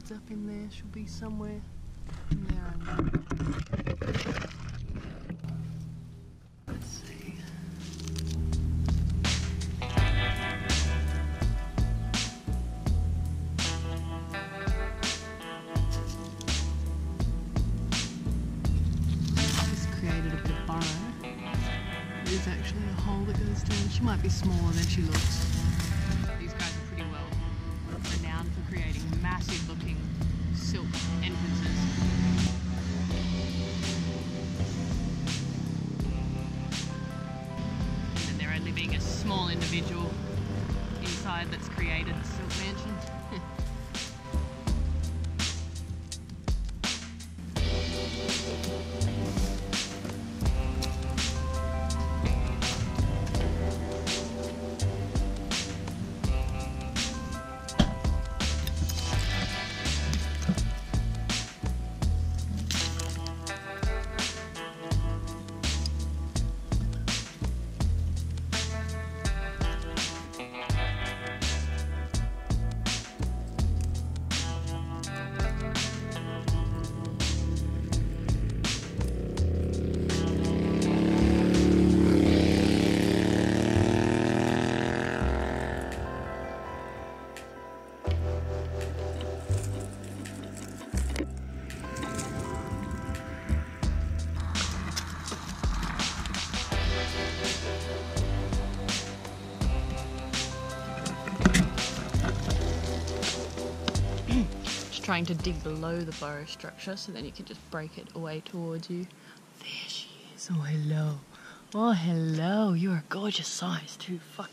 seeds up in there. She'll be somewhere in there, I know. Let's see. Just created a bit of burrow. There's actually a hole that goes down. She might be smaller than she looks. These guys are pretty well renowned for creating massive looking silk entrances. And there only being a small individual inside that's created the silk mansion. Trying to dig below the burrow structure so then you can just break it away towards you. There she is. Oh, hello. Oh, hello. You're a gorgeous size too. Fuck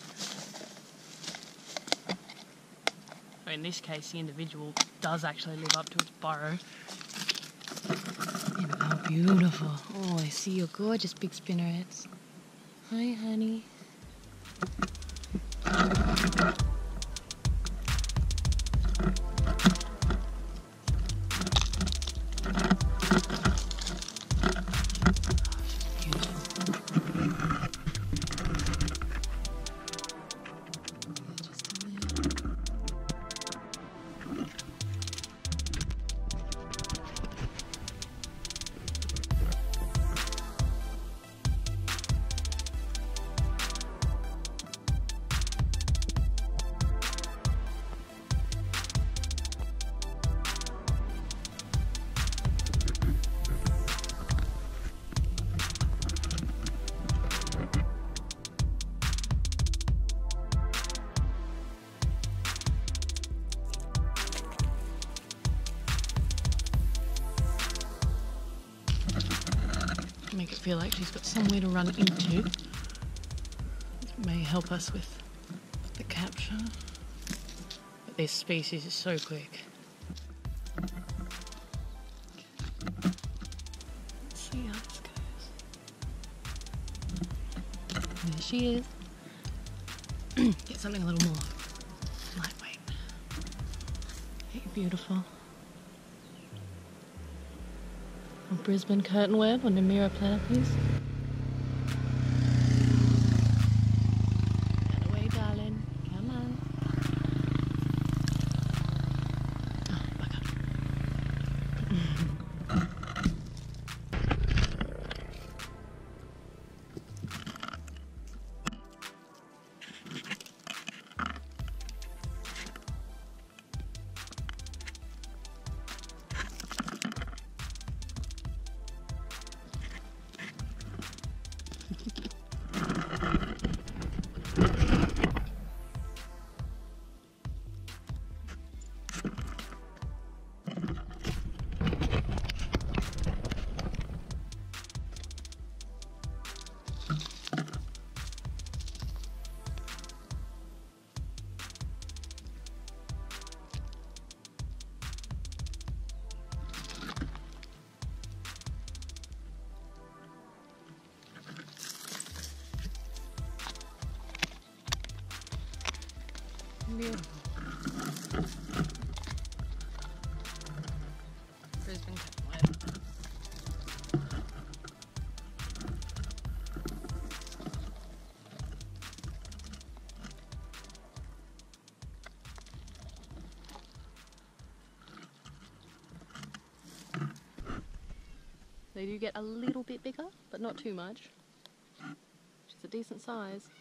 you. So in this case, the individual does actually live up to its burrow. You know how beautiful. Oh, I see your gorgeous big spinnerets. Hi, honey. Make it feel like she's got somewhere to run into. It may help us with the capture. But this species is so quick. Let's see how this goes. There she is. Get something a little more lightweight. Hey, beautiful. Brisbane Curtainweb on the mirror planet, please. Get away, darling. Come on. Oh, back up. Beautiful. Brisbane Curtainweb. They do get a little bit bigger, but not too much. Which is a decent size.